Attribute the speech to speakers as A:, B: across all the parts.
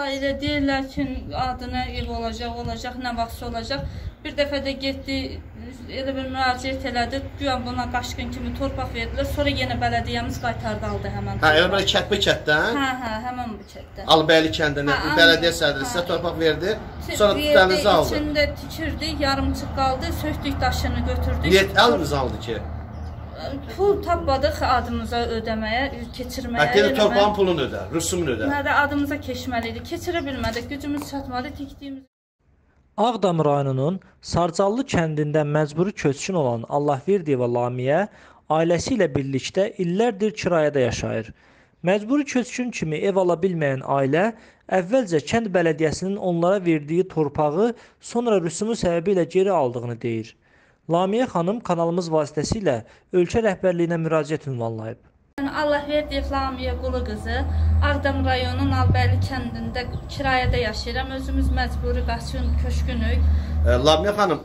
A: Vallahi elə deyirlər ki, adına ev olacaq, nə vaxtsa olacaq. Bir dəfə də getdi, elə bir müraciət elədi, güya buna qaşqın kimi torpaq verdilər, sonra yenə bələdiyyəmiz qaytardı, aldı həmən torpaq.
B: Elə belə kət bu kətdən?
A: Hə, həmən bu kətdən.
B: Albəyli kəndinə bələdiyyə sədri sizə torpaq verdi, sonra tutduğunuzu aldı.
A: İçində tikirdi, yarımçıq qaldı, söktük daşını götürdük.
B: Niyə əliniz aldı ki?
A: Pul tapmadıq adımıza ödəməyə, keçirməyə.
B: Dedi torpağın pulunu ödə, rüsumunu ödə.
A: Nədə adımıza keçməliydi, keçirə bilmədik, gücümüz çatmadı, tikdiyimiz.
C: Ağdam rayonunun Sarcallı kəndində məcburi köçkün olan Allahverdiyeva Lamiyə ailəsi ilə birlikdə illərdir kirayədə yaşayır. Məcburi köçkün kimi ev ala bilməyən ailə əvvəlcə kənd bələdiyyəsinin onlara verdiyi torpağı sonra rüsumu səbəbilə geri aldığını deyir. Lamiyə xanım kanalımız vasitəsilə ölkə rəhbərliyinə müraciət ünvanlayıb.
A: Allahverdiyev Lamiyə Qulu qızı Ağdam rayonunun Albəyli kəndində kirayədə yaşayıram. Özümüz məcburi köçkünük.
B: Lamiyə xanım,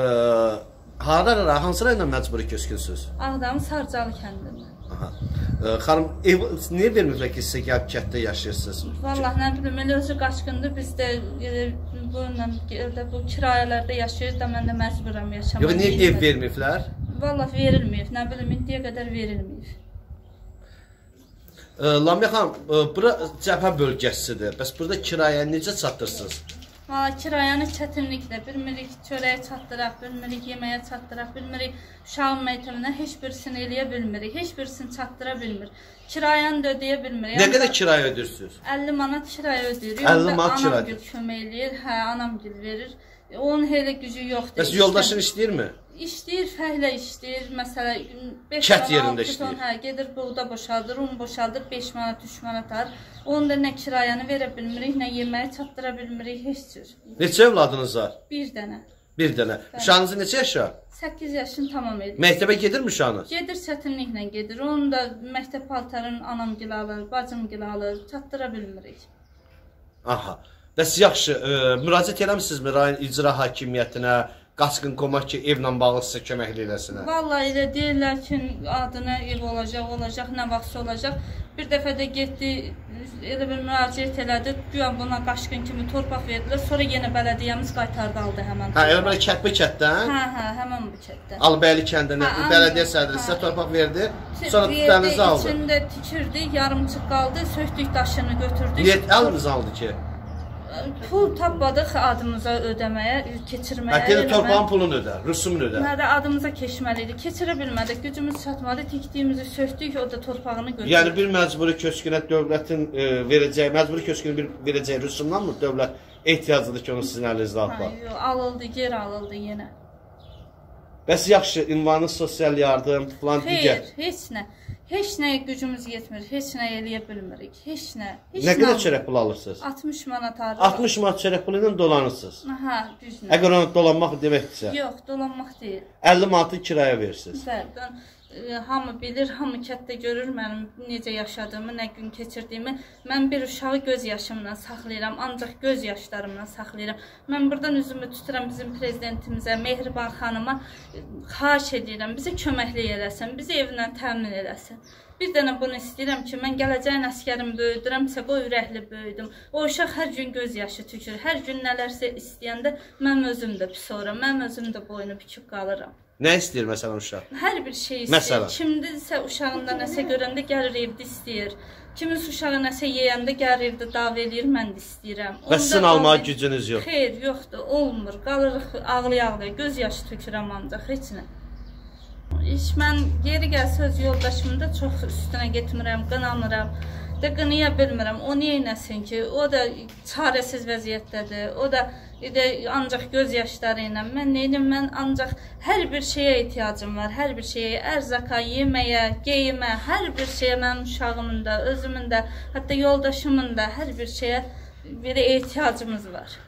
B: hansı rayondan məcburi köçkünsünüz?
A: Ağdam Sarcalı kəndində.
B: Xanım, ev niyə verməyiblər ki, sizə gəlib kənddə yaşayırsınız?
A: Vallahi nə bilim, elə özü qaçqındır. Biz də bu kirayələrdə yaşayırıq da mən də məcburam yaşamaq.
B: Yox, niyə ev verməyiblər?
A: Vallahi verilməyib, nə bilim, indiyə qədər verilməyib.
B: Lamiyə xanım, bura cəbhə bölgəsidir. Bəs burada kirayə necə çatdırsınız?
A: Valla kirayanı çətinliklə, bilmirik çörəyə çatdıraq, bilmirik yeməyə çatdıraq, bilmirik uşağın məktəbinə heç birisini eləyə bilmirik, heç birisini çatdıra bilmir. Kirayanı da ödəyə bilmirik.
B: Nə qədər kirayə ödürsünüz?
A: 50 manat kirayə ödəyirik.
B: 50 manat kirayə?
A: Anamgil kömək eləyir, hə, anamgil verir. Onun elə gücü yoxdur.
B: Bəs yoldaşın işləyirmi?
A: İşləyir, fəhlə işləyir, məsələ 5
B: kət yerində işləyir.
A: Hə, gedir buğda boşaldır, un boşaldır, 5 manat, 3 manat alır. Onu da nə kirayanı verə bilmirik, nə yeməyi çatdıra bilmirik, heç cür.
B: Neçə evladınız var?
A: Bir dənə.
B: Bir dənə. Uşağınızı neçə yaşa?
A: 8 yaşını tamam edir.
B: Məktəbə gedirmi uşağınız?
A: Gedir, çətinliklə gedir. Onu da məktəb paltarını anamgil alır, bacımgil alır, çatdıra bilmirik.
B: Aha. Bəs yaxşı, müraciət eləmisinizmi rayon icra hakimiyyətinə, qaçqın qomaq ki, evlə bağlı sizə köməkli eləsinə?
A: Vallahi elə deyirlər ki, adına ev olacaq, nə vaxtsa olacaq. Bir dəfə də getdi, elə bir müraciət elədi, güya buna qaşqın kimi torpaq verdilər, sonra yenə bələdiyyəmiz qaytardı, aldı həmən torpaq.
B: Elə belə kət bu kətdən?
A: Hə, həmən bu kətdən.
B: Albəyli kəndinə bələdiyyə sədri sizə torpaq verdi, sonra tutduğunuzu aldı.
A: İçində tikirdi, yarımçıq qaldı, söktük daşını götürdük.
B: Niyə əliniz aldı ki?
A: Pul tapmadıq adımıza ödəməyə, keçirməyə.
B: Dedi torpağın pulunu ödə, rüsumunu ödə.
A: Nədə adımıza keçməliydi, keçirə bilmədik, gücümüz çatmadı, tikdiyimizi söktük, o da torpağını götürdük.
B: Yəni bir məcburi köçkünə dövlətin verəcəyi, məcburi köçkünə verəcəyi rüsumdanmı dövlət ehtiyacıdır ki, onu sizin əlinizdə alıb?
A: Yox, alındı, geri alındı yenə.
B: Bəs yaxşı, ünvanı sosial yardım, plan digər?
A: Xeyr, heç nə. Heç nəyə gücümüz yetmir, heç nə eləyə bilmirik, heç nə.
B: Nə qədər çörək pul alırsınız?
A: 60 manat alırıq.
B: 60 manat çörək pulu ilə dolanırsınız?
A: Hə, düzdür.
B: Əgər onu dolanmaq deməkdirsə?
A: Yox, dolanmaq deyil.
B: 50 manatı kirayə verirsiniz?
A: Bəli, hamı bilir, hamı kətdə görür mənim necə yaşadığımı, nə gün keçirdiyimi. Mən bir uşağı göz yaşımla saxlayıram, ancaq göz yaşlarımla saxlayıram. Mən buradan üzümü tuturam bizim prezidentimizə, Mehriban xanıma, xahiş edirəm, bizə köməklik eləsin, bizi evlə təmin eləsin. Bir dənə bunu istəyirəm ki, mən gələcəyin əskərimi böyüdürəmsə, o ürəkli böyüdüm. O uşaq hər gün göz yaşı tükür, hər gün nələrsə istəyəndə mən özüm də pis oluram, mən özüm də boynu büküb qalıram.
B: Nə istəyir məsələn uşaq?
A: Hər bir şey istəyir. Kimdirsə uşağında nəsə görəndə gəlir evdə istəyir. Kimin uşağı nəsə yeyəndə gəlir evdə dav eləyir, mən də istəyirəm.
B: Və sizin almağa gücünüz yox?
A: Xeyr, yoxdur, olmur. Qalırıq ağlaya-ağlaya, göz yaşı tökürəm ancaq, heç nə. Mən geri gəlsə öz yoldaşımı da çox üstünə getmirəm, qınamıram. Da qınaya bilmirəm, o neynəsin ki, o da çarəsiz vəziyyətdədir, o da ancaq göz yaşları ilə. Mən neydim, mən ancaq hər bir şeyə ehtiyacım var, hər bir şeyə, ərzaka, yeməyə, geyimə, hər bir şeyə mənim uşağımın da, özümün də, hətta yoldaşımın da hər bir şeyə belə ehtiyacımız var.